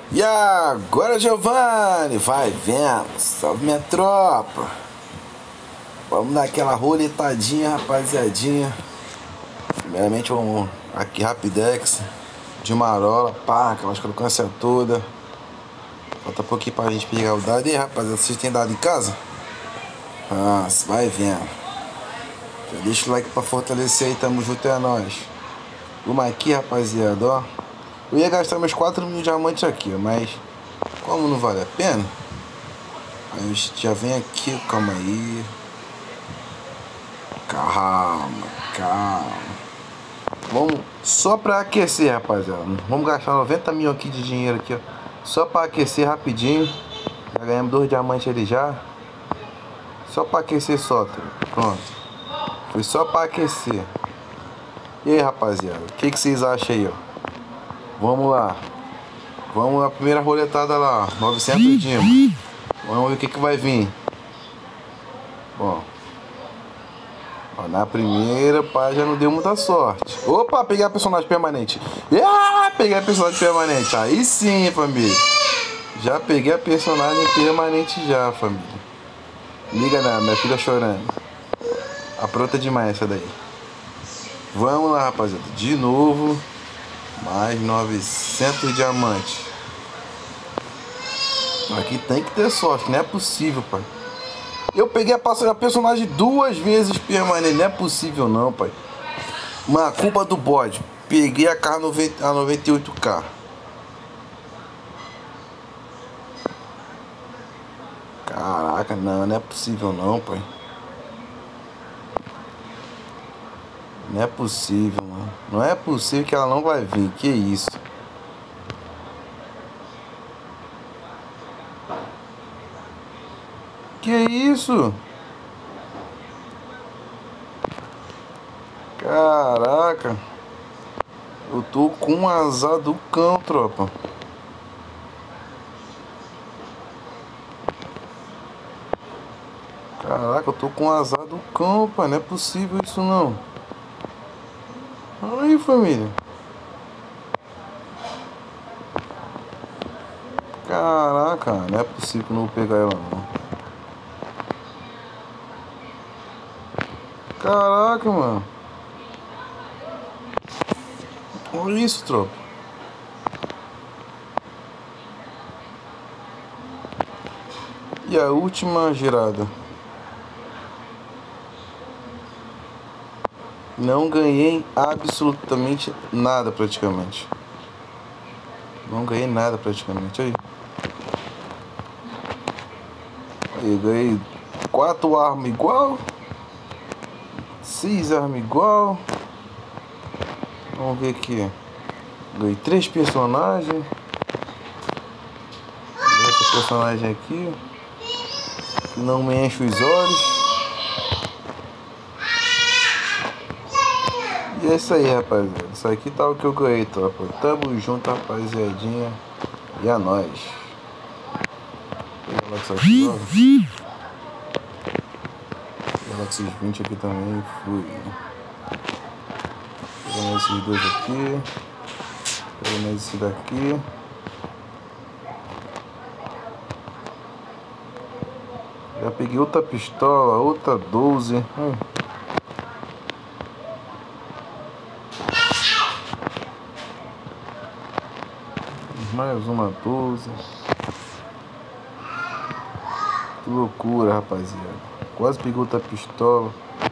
E agora, Giovanni, vai vendo, salve minha tropa. Vamos dar aquela roletadinha, rapaziadinha. Primeiramente vamos aqui Rapidex de marola, pá, aquelas crocâncias toda. Falta pouquinho pra gente pegar o dado. E aí, rapaziada, vocês têm dado em casa? Nossa, vai vendo. Já deixa o like pra fortalecer aí, tamo junto, é nóis. Vamos aqui, rapaziada, ó. Eu ia gastar meus 4.000 diamantes aqui, mas como não vale a pena, aí a gente já vem aqui, calma aí. Calma. Vamos só pra aquecer, rapaziada. Vamos gastar 90.000 aqui de dinheiro aqui, ó. Só pra aquecer rapidinho. Já ganhamos 2 diamantes ali já. Só pra aquecer só, tá? Pronto. Foi só pra aquecer. E aí, rapaziada, o que vocês acham aí, ó? Vamos lá. Vamos na primeira roletada lá, 900 dimas. Vamos ver o que vai vir. Bom, ó, na primeira, pá, já não deu muita sorte. Opa, peguei a personagem permanente. Peguei a personagem permanente. Aí sim, família. Já peguei a personagem permanente já, família. Liga não, minha filha chorando. Apronta demais essa daí. Vamos lá, rapaziada. De novo. Mais 900 diamantes. Aqui tem que ter sorte, não é possível, pai. Eu peguei a personagem 2 vezes permanente, não é possível não, pai. Uma culpa do bode. Peguei a 98k. Caraca, não é possível não, pai. Não é possível, mano. Não é possível que ela não vai vir. Que isso? Que isso? Caraca. Eu tô com um azar do cão, tropa. Caraca, eu tô com um azar do cão, pai. Não é possível isso não. Aí, família. Caraca, não é possível que eu não vou pegar ela não. Caraca, mano. Olha isso, tropa. E a última girada. Não ganhei absolutamente nada praticamente. Não ganhei nada praticamente. Aí. Aí ganhei 4 armas igual. 6 armas igual. Vamos ver aqui. Ganhei 3 personagens. Essa personagem aqui que não me enche os olhos. E é isso aí, rapaziada. Isso aqui tá o que eu ganhei, tropa. Tamo junto, rapaziadinha. E a nós. Galaxy 20 aqui também. Fui. Pegando esses 2 aqui. Pegando esse daqui. Já peguei outra pistola, outra 12. Mais uma 12. Que loucura, rapaziada. Quase peguei outra pistola.